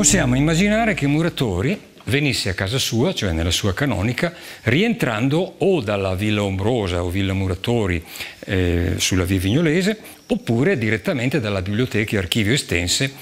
Possiamo immaginare che Muratori venisse a casa sua, cioè nella sua canonica, rientrando o dalla Villa Ombrosa o Villa Muratori sulla via Vignolese, oppure direttamente dalla biblioteca e archivio estense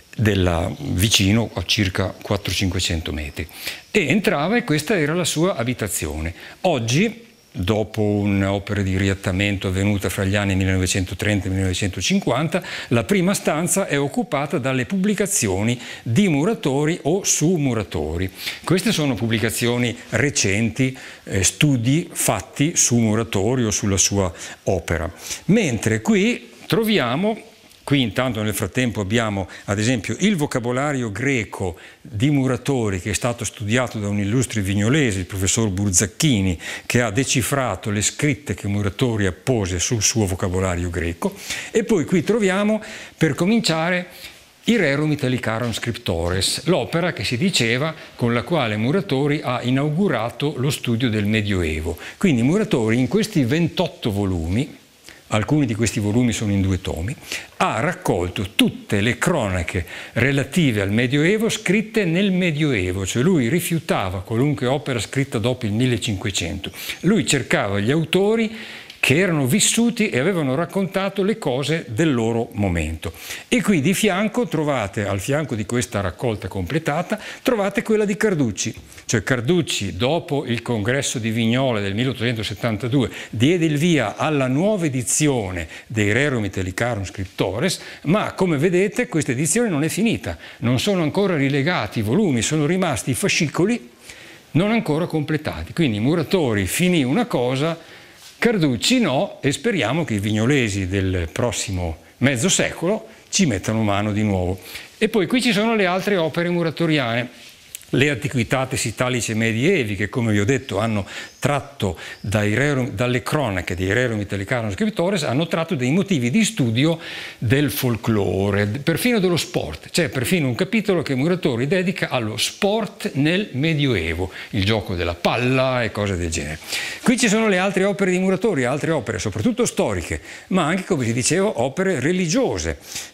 vicino a circa 400-500 metri. E entrava e questa era la sua abitazione. Oggi, dopo un'opera di riattamento avvenuta fra gli anni 1930 e 1950, la prima stanza è occupata dalle pubblicazioni di Muratori o su Muratori. Queste sono pubblicazioni recenti, studi fatti su Muratori o sulla sua opera. Mentre qui troviamo... Qui intanto nel frattempo abbiamo ad esempio il vocabolario greco di Muratori, che è stato studiato da un illustre vignolese, il professor Burzacchini, che ha decifrato le scritte che Muratori appose sul suo vocabolario greco. E poi qui troviamo, per cominciare, I Rerum Italicarum Scriptores, l'opera che si diceva con la quale Muratori ha inaugurato lo studio del Medioevo. Quindi Muratori in questi 28 volumi, alcuni di questi volumi sono in 2 tomi, ha raccolto tutte le cronache relative al Medioevo scritte nel Medioevo, cioè lui rifiutava qualunque opera scritta dopo il 1500. Lui cercava gli autori che erano vissuti e avevano raccontato le cose del loro momento. E qui di fianco trovate, al fianco di questa raccolta completata, trovate quella di Carducci. Cioè Carducci, dopo il congresso di Vignola del 1872, diede il via alla nuova edizione dei Rerum Italicarum Scriptores, ma come vedete questa edizione non è finita, non sono ancora rilegati i volumi, sono rimasti i fascicoli non ancora completati. Quindi Muratori finì una cosa, Carducci no, e speriamo che i vignolesi del prossimo mezzo secolo ci mettano mano di nuovo. E poi qui ci sono le altre opere muratoriane, le Antiquitates Italice Medievi, che come vi ho detto hanno tratto dalle cronache dei Rerum Italicarum Scriptores, hanno tratto dei motivi di studio del folklore, perfino dello sport. C'è perfino un capitolo che Muratori dedica allo sport nel Medioevo, il gioco della palla e cose del genere. Qui ci sono le altre opere di Muratori, altre opere soprattutto storiche, ma anche, come si diceva, opere religiose.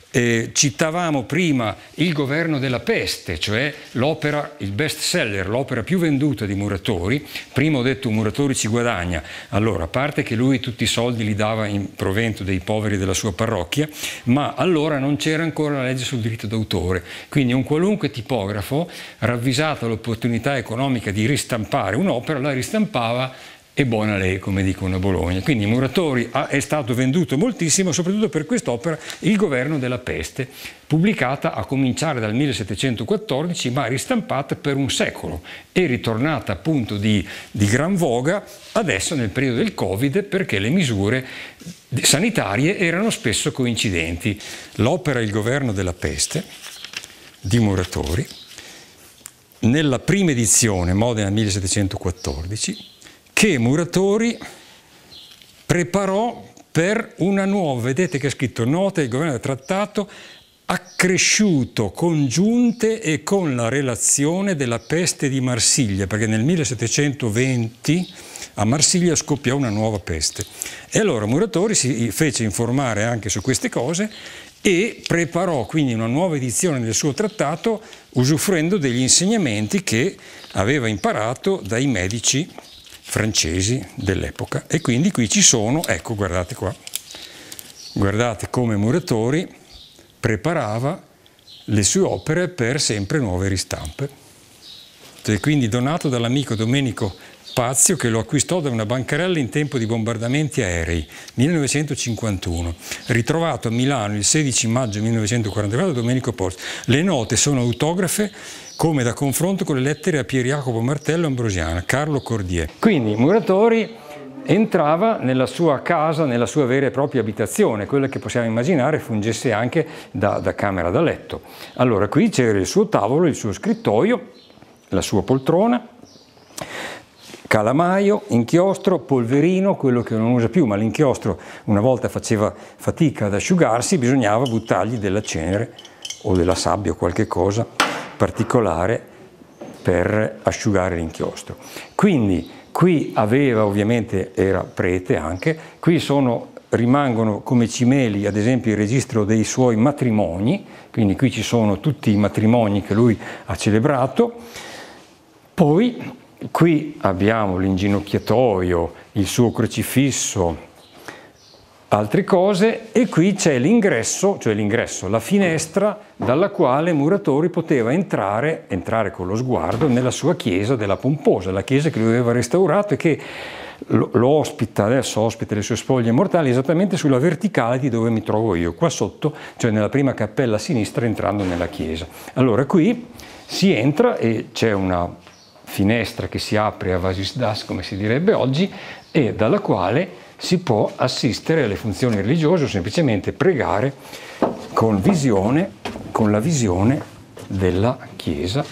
Citavamo prima Il governo della peste, cioè l'opera, il best seller, l'opera più venduta di Muratori. Prima ho detto Muratori ci guadagna, allora a parte che lui tutti i soldi li dava in provento dei poveri della sua parrocchia, ma allora non c'era ancora la legge sul diritto d'autore, quindi un qualunque tipografo, ravvisata l'opportunità economica di ristampare un'opera, la ristampava e buona lei, come dicono a Bologna. Quindi Muratori è stato venduto moltissimo, soprattutto per quest'opera, Il governo della peste, pubblicata a cominciare dal 1714, ma ristampata per un secolo e ritornata appunto di gran voga adesso nel periodo del Covid, perché le misure sanitarie erano spesso coincidenti. L'opera Il governo della peste di Muratori, nella prima edizione, Modena 1714, che Muratori preparò per una nuova, vedete che è scritto Nota del governo del trattato, accresciuto congiunte e con la relazione della peste di Marsiglia, perché nel 1720 a Marsiglia scoppiò una nuova peste. E allora Muratori si fece informare anche su queste cose e preparò quindi una nuova edizione del suo trattato usufruendo degli insegnamenti che aveva imparato dai medici francesi dell'epoca. E quindi qui ci sono, ecco, guardate qua, guardate come Muratori preparava le sue opere per sempre nuove ristampe. E quindi donato dall'amico Domenico Pazio, che lo acquistò da una bancarella in tempo di bombardamenti aerei, 1951, ritrovato a Milano il 16 maggio 1944 da Domenico Pazio. Le note sono autografe, come da confronto con le lettere a Pier Jacopo Martello Ambrosiana, Carlo Cordier. Quindi Muratori entrava nella sua casa, nella sua vera e propria abitazione, quella che possiamo immaginare fungesse anche da camera da letto. Allora qui c'era il suo tavolo, il suo scrittoio, la sua poltrona, calamaio, inchiostro, polverino, quello che non usa più, ma l'inchiostro una volta faceva fatica ad asciugarsi, bisognava buttargli della cenere o della sabbia o qualche cosa particolare per asciugare l'inchiostro. Quindi qui aveva, ovviamente era prete anche, qui sono rimangono come cimeli ad esempio il registro dei suoi matrimoni, quindi qui ci sono tutti i matrimoni che lui ha celebrato. Poi qui abbiamo l'inginocchiatoio, il suo crocifisso, altre cose, e qui c'è l'ingresso, cioè l'ingresso, la finestra dalla quale Muratori poteva entrare con lo sguardo nella sua chiesa della Pomposa, la chiesa che lui aveva restaurato e che lo ospita, adesso ospita le sue spoglie mortali esattamente sulla verticale di dove mi trovo io, qua sotto, cioè nella prima cappella a sinistra entrando nella chiesa. Allora qui si entra e c'è una finestra che si apre a vasisdas, come si direbbe oggi, e dalla quale si può assistere alle funzioni religiose o semplicemente pregare con la visione della chiesa.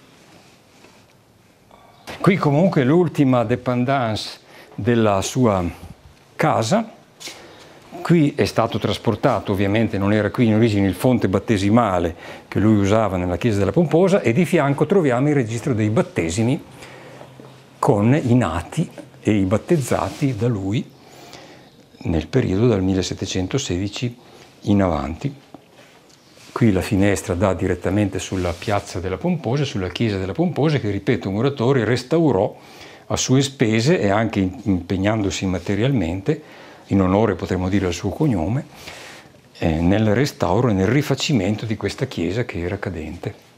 Qui comunque l'ultima dépendance della sua casa. Qui è stato trasportato, ovviamente non era qui in origine, il fonte battesimale che lui usava nella chiesa della Pomposa, e di fianco troviamo il registro dei battesimi con i nati e i battezzati da lui nel periodo dal 1716 in avanti. Qui la finestra dà direttamente sulla piazza della Pomposa, sulla chiesa della Pomposa, che, ripeto, Muratori restaurò a sue spese e anche impegnandosi materialmente, in onore, potremmo dire, al suo cognome, nel restauro e nel rifacimento di questa chiesa che era cadente.